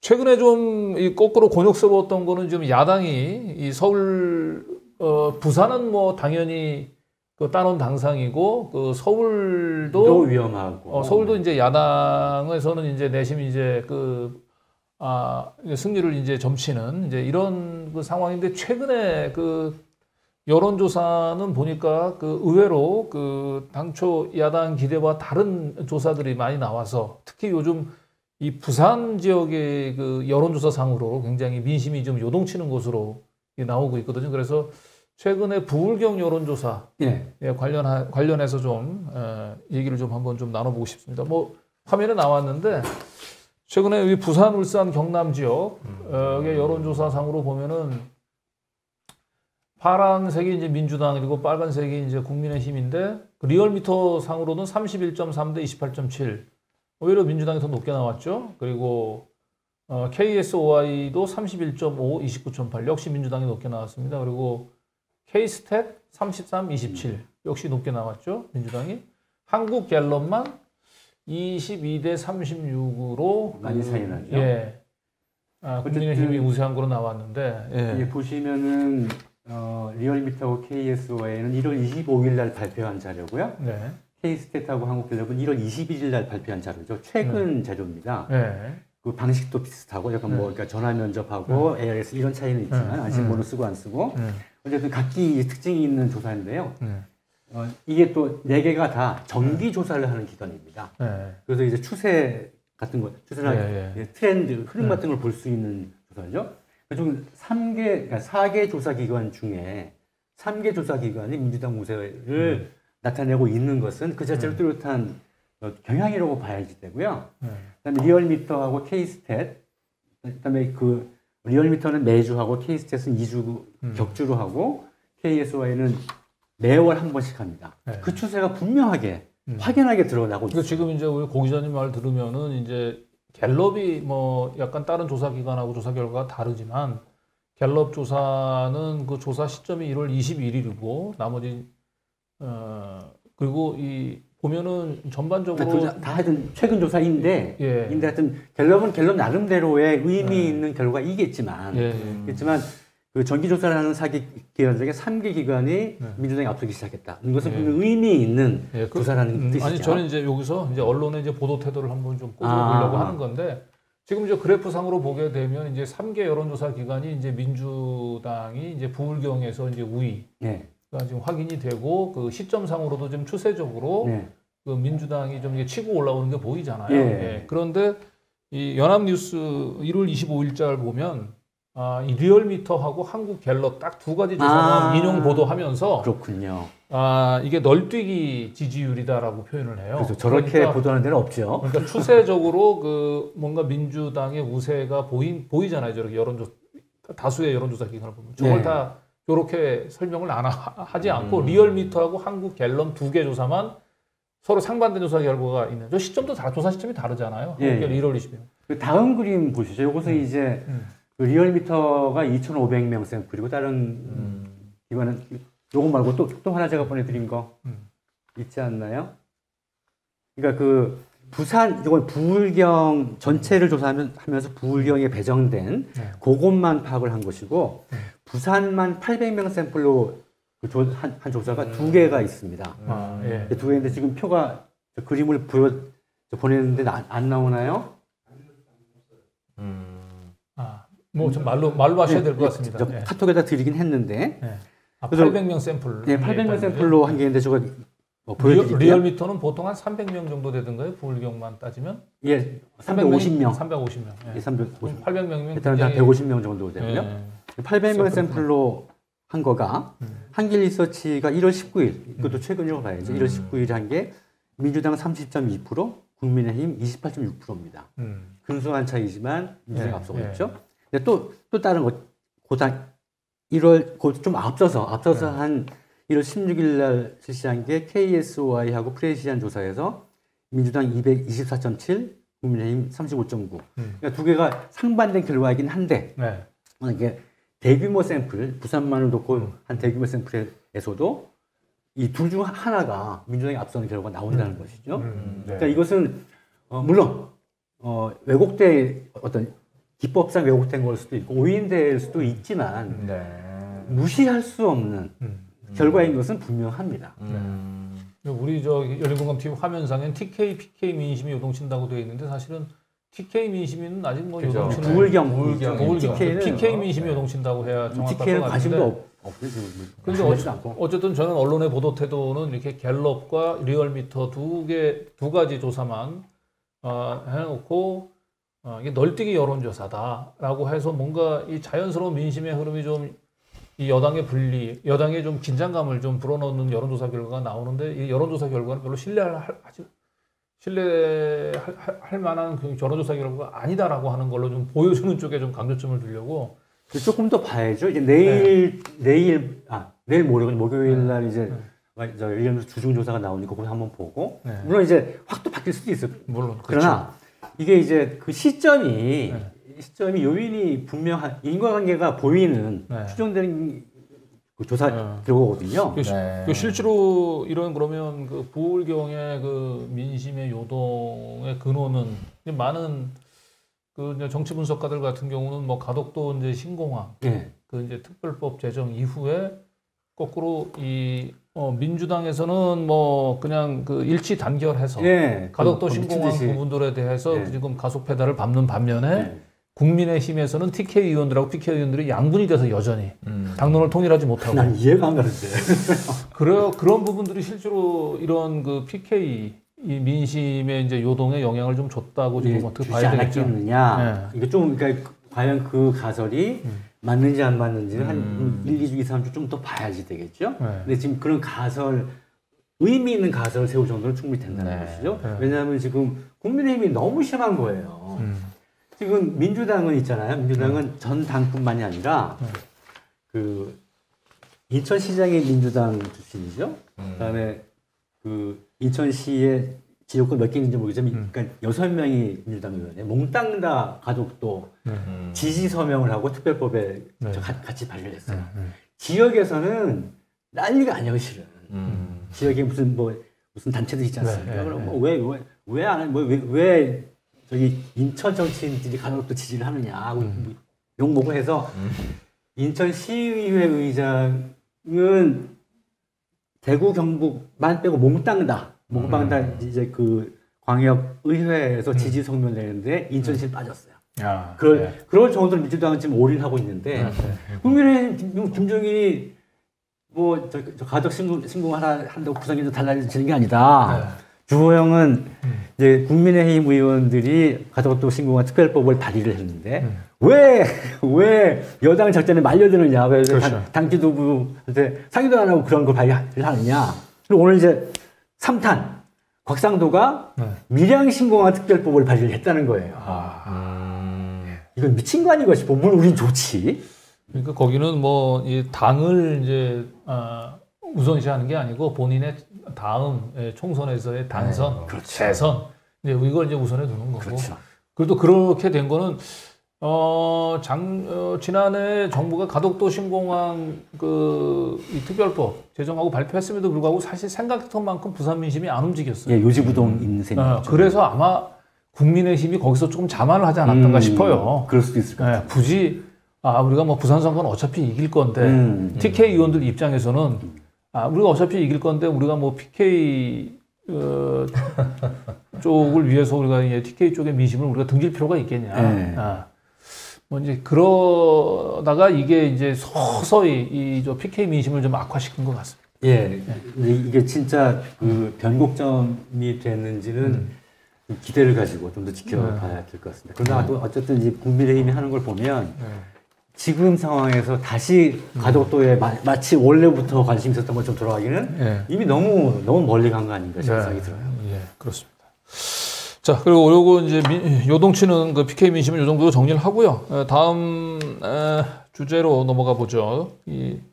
최근에 좀 이 거꾸로 곤욕스러웠던 거는 좀 야당이 이 서울 부산은 뭐 당연히 그 따놓은 당상이고 그 서울도 또 위험하고 서울도 이제 야당에서는 이제 내심 이제 승리를 이제 점치는 이제 이런 그 상황인데 최근에 그 여론조사는 보니까 그 의외로 그 당초 야당 기대와 다른 조사들이 많이 나와서 특히 요즘 이 부산 지역의 그 여론조사상으로 굉장히 민심이 좀 요동치는 것으로 나오고 있거든요. 그래서 최근에 부울경 여론조사 관련해서 좀 얘기를 좀 한번 좀 나눠보고 싶습니다. 뭐 화면에 나왔는데 최근에 이 부산, 울산, 경남 지역의 여론조사상으로 보면은 파란색이 이제 민주당이고 빨간색이 이제 국민의힘인데 리얼미터 상으로는 31.3 대 28.7. 오히려 민주당이 더 높게 나왔죠. 그리고 KSOI도 31.5, 29.8 역시 민주당이 높게 나왔습니다. 그리고 K스탯 33, 27 역시 높게 나왔죠. 민주당이. 한국갤럽만 22대 36으로 많이 차이 나죠. 예. 국민의힘이 우세한 거로 나왔는데 예. 보시면은 리얼미터하고 KSOI는 1월 25일 날 발표한 자료고요. 네. K스탯하고 한국갤럽은 1월 21일 날 발표한 자료죠. 최근 자료입니다. 네. 그 방식도 비슷하고 약간 뭐 그러니까 전화 면접하고 ARS 이런 차이는 있지만 안심번호 쓰고 안 쓰고 어쨌든 각기 특징이 있는 조사인데요. 이게 또 4개가 다 정기 조사를 하는 기관입니다. 그래서 이제 추세 같은 거, 추세나 트렌드, 흐름 같은 걸 볼 수 있는 조사죠. 그중 4개 조사 기관 중에 3개 조사 기관이 민주당 우세를 나타내고 있는 것은 그 자체로 뚜렷한 경향이라고 봐야지 되고요. 그다음에 리얼미터하고 K스탯, 그다음에 그 리얼미터는 매주 하고 K스탯은 2주 격주로 하고 KSOI는 매월 한 번씩 합니다. 그 추세가 분명하게 확연하게 드러나고 있어요. 지금 이제 우리 고 기자님 말 들으면은 이제 갤럽이 뭐 약간 다른 조사 기관하고 조사 결과가 다르지만 갤럽 조사는 그 조사 시점이 1월 21일이고 나머지 그리고 이 보면은 전반적으로 다 하여튼 최근 조사인데 근데 하여튼 갤럽은 갤럽 나름대로의 의미 있는 결과이겠지만 그 정기 조사를 하는 4개 기관 중에 3개 기관이 민주당이 앞서기 시작했다. 이것은 의미 있는 조사라는 뜻이죠. 아니 저는 이제 여기서 이제 언론의 이제 보도 태도를 한번 좀 꼽아보려고 하는 건데 지금 이제 그래프상으로 보게 되면 이제 3개 여론조사 기관이 이제 민주당이 이제 부울경에서 이제 우위가 지금 확인이 되고 그 시점상으로도 좀 추세적으로 그 민주당이 좀 이게 치고 올라오는 게 보이잖아요. 그런데 이 연합뉴스 1월 25일자를 보면 이 리얼미터하고 한국갤럽 딱 두 가지 조사만 인용 보도하면서 그렇군요. 이게 널뛰기 지지율이다라고 표현을 해요. 그래서 저렇게 보도하는 데는 없죠. 그러니까 추세적으로 그 뭔가 민주당의 우세가 보이잖아요. 저렇게 다수의 여론조사 기관을 보면 저걸 다 이렇게 설명을 하지 않고 리얼미터하고 한국갤럽 2개 조사만 서로 상반된 조사 결과가 있는. 저 시점도 조사 시점이 다르잖아요. 1월 20일. 그 다음 그림 보시죠. 이것은 이제 그 리얼미터가 2,500명 샘플이고 다른 기관은 요거 말고 또 하나 제가 보내드린 거 있지 않나요? 그러니까 그 부산 이건 부울경 전체를 조사하면서 부울경에 배정된 그것만 파악을 한 것이고 부산만 800명 샘플로 한 조사가 2개가 있습니다. 2개인데 지금 표가 그림을 보냈는데 안 나오나요? 뭐 좀 말로 하셔야 될 것 같습니다. 카톡에다 드리긴 했는데. 800명 샘플. 800명 샘플로 한 개인데 저거 보여드릴게요. 리얼미터는 보통 한 300명 정도 되던가요? 부울경만 따지면? 350명. 350명. 350명. 800명이면 일단 한 150명 정도 되고요. 800명 샘플로 한 거가 한길리서치가 1월 19일, 이것도 최근이라고 봐야죠. 1월 19일에 한 게 민주당 30.2%, 국민의힘 28.6%입니다. 근소한 차이지만 민주당이 앞서고 있죠. 근데 또 다른 거, 고당 1월, 좀 앞서서 한 1월 16일 날 실시한 게 KSOI하고 프레시안 조사에서 민주당 224.7, 국민의힘 35.9. 그러니까 2개가 상반된 결과이긴 한데, 이게 대규모 샘플, 부산만을 놓고 한 대규모 샘플에서도 이 둘 중 하나가 민주당이 앞서는 결과가 나온다는 것이죠. 그러니까 이것은, 물론, 왜곡된 어떤 기법상 왜곡된 걸 수도 있고 오인될 수도 있지만 네. 무시할 수 없는 결과인 것은 분명합니다. 우리 저 열린공감TV 화면상엔 TK, PK 민심이 요동친다고 되어 있는데 사실은 TK 민심은 아직 뭐 그죠. 요동치는 우울경, TK는 PK 민심이 네. 요동친다고 해야 정확할 것 TK는 같은데. 관심도 없고 지금. 그런데 어쨌든 저는 언론의 보도 태도는 이렇게 갤럽과 리얼미터 두 가지 조사만 해놓고 이게 널뛰기 여론조사다라고 해서 뭔가 이 자연스러운 민심의 흐름이 좀 이 여당의 분리, 여당의 좀 긴장감을 좀 불어넣는 여론조사 결과가 나오는데 이 여론조사 결과는 별로 신뢰할 만한 그 여론조사 결과가 아니다라고 하는 걸로 좀 보여주는 쪽에 좀 강조점을 두려고. 조금 더 봐야죠. 이제 내일 목요일 날 이제 저 일련의 주중 조사가 나오니까 그거 한번 보고 물론 이제 확 또 바뀔 수도 있어요. 물론 그러나 이게 이제 그 시점이 요인이 분명한 인과관계가 보이는 추정되는 그 조사 결과거든요. 그 실제로 이런 그러면 그 부울경의 그 민심의 요동의 근원은 많은 그 이제 정치 분석가들 같은 경우는 뭐 가덕도 이제 신공항 그 이제 특별법 제정 이후에 거꾸로 이 민주당에서는 뭐 그냥 그 일치 단결해서 가덕도 신공항 부분들에 대해서 지금 가속 페달을 밟는 반면에 국민의힘에서는 TK 의원들하고 PK 의원들이 양분이 돼서 여전히 당론을 통일하지 못하고. 난 이해가 안 가는데. 그런 부분들이 실제로 이런 그 PK 이 민심의 이제 요동에 영향을 좀 줬다고 지금 어떻게 봐야 되겠죠? 않았겠느냐. 이게 좀 그러니까 과연 그 가설이 맞는지 안 맞는지는 한 1, 2주, 2, 3주 좀 더 봐야지 되겠죠. 근데 지금 그런 가설 의미 있는 가설을 세울 정도는 충분히 된다는 것이죠. 왜냐하면 지금 국민의힘이 너무 심한 거예요. 지금 민주당은 있잖아요. 민주당은 전 당뿐만이 아니라 그 인천시장의 민주당 출신이죠. 그다음에 그 인천시의 지역구 몇 개 있는지 모르겠지만 그러니까 6명이 민주당 의원이에요. 몽땅 다 가족도 지지 서명을 하고 특별법에 같이 발의를 했어요. 지역에서는 난리가 아니에요, 실은. 지역에 무슨 단체들 있지 않습니까? 그럼 왜 안 해? 왜 저기 인천 정치인들이 가족도 지지를 하느냐 하고 욕먹고 해서 인천시의회 의장은 대구 경북만 빼고 몽땅 다 이제 그 광역의회에서 지지 성명을 내는데 인천시 빠졌어요. 그럴 정도로 민주당은 지금 올인하고 있는데 국민의힘 김종인이 뭐 저 가족 신공 하나 한다고 구성이 달라지는 게 아니다. 주호영은 이제 국민의힘 의원들이 가족도 신공한 특별법을 발의를 했는데 왜 여당 작전에 말려드느냐, 왜 당 지도부한테 상의도 안 하고 그런 걸 발의를 하느냐. 그리고 오늘 이제 3탄 곽상도가 밀양 신공한 특별법을 발의를 했다는 거예요. 이건 미친 거 아닌가 싶어. 뭘 우린 좋지. 그러니까 거기는 뭐 이 당을 이제 우선시하는 게 아니고 본인의 다음 총선에서의 당선, 재선 이걸 이제 우선해 두는 거고. 그래도 그렇게 된 거는 지난해 정부가 가덕도 신공항 이 특별법 제정하고 발표했음에도 불구하고 사실 생각했던 만큼 부산 민심이 안 움직였어요. 요지부동 있는 셈이죠. 그래서 아마 국민의힘이 거기서 조금 자만을 하지 않았던가 싶어요. 그럴 수도 있을 것 같아요. 굳이 우리가 뭐 부산 선거는 어차피 이길 건데 TK 의원들 입장에서는 우리가 어차피 이길 건데 우리가 뭐 PK 쪽을 위해서 우리가 TK 쪽의 민심을 우리가 등질 필요가 있겠냐. 뭐 이제 그러다가 이게 이제 서서히 저 PK 민심을 좀 악화시킨 것 같습니다. 이게 진짜 그 변곡점이 됐는지는 기대를 가지고 좀 더 지켜봐야 될 것 같습니다. 그러나 또 어쨌든 이제 국민의힘이 하는 걸 보면 지금 상황에서 다시 가덕도에 마치 원래부터 관심이 있었던 것처럼 돌아가기는 이미 너무 멀리 간 거 아닌가 생각이 들어요. 그렇습니다. 자, 그리고 요거 이제 요동치는 그 PK 민심을 요 정도로 정리를 하고요. 다음 주제로 넘어가 보죠.